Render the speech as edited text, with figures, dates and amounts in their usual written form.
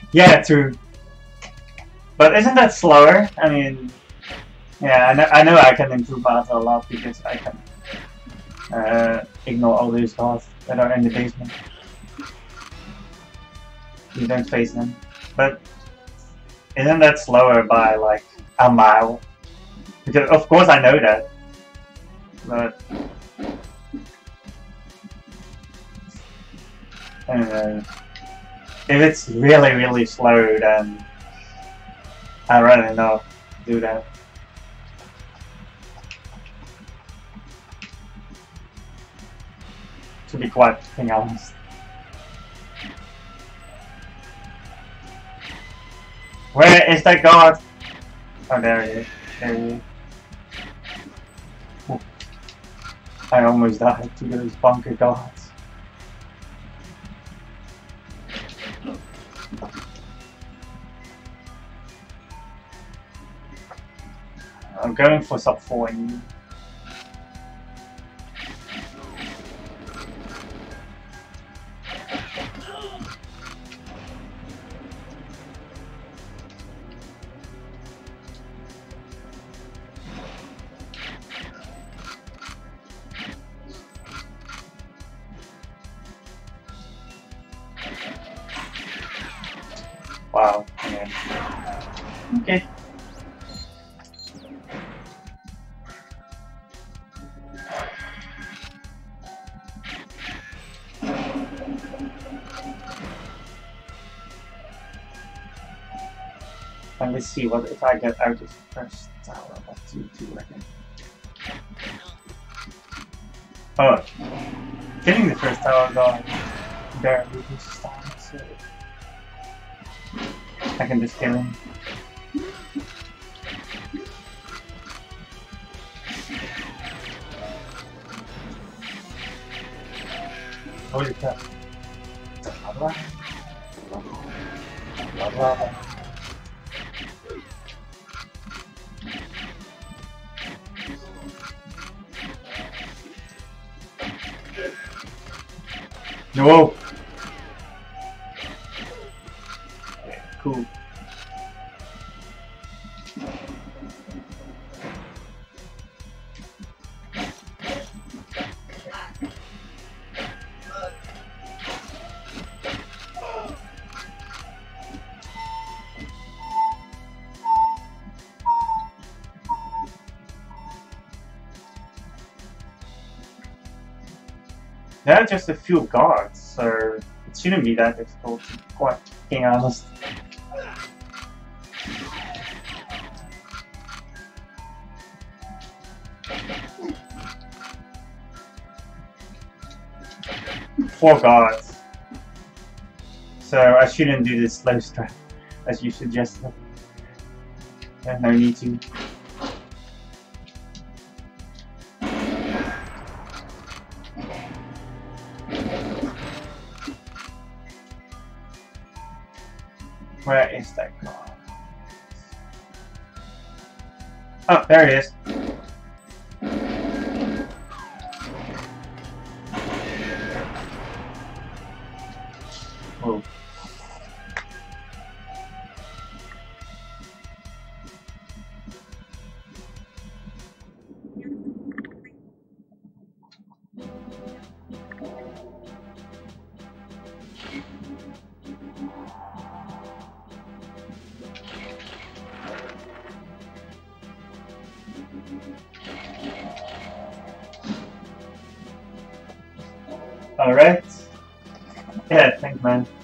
Yeah, true. But isn't that slower? I mean, yeah, I know I can improve Mata a lot because I can ignore all those guards that are in the basement. You don't face them. But isn't that slower by like a mile? Because of course I know that. But I don't know. If it's really, really slow, then I'd rather not do that. To be quite honest. Where is that guard? Oh, there he is. There he is. Ooh. I almost died to those bunker guards. I'm going for sub 4 in you. Wow, yeah. Okay. And let's see what if I get out of the first tower of 2-2 again. Oh, killing the first tower guy barely reduces time, so I can just kill him. Holy crap. Blah, blah, blah, blah. No! Okay, cool. There are just a few guards, so it shouldn't be that difficult, to be quite being honest. Four guards. So I shouldn't do this slow strat as you suggested. No need to. Where is that guard? Oh, there it is. Oh. Alright. Yeah, thanks man.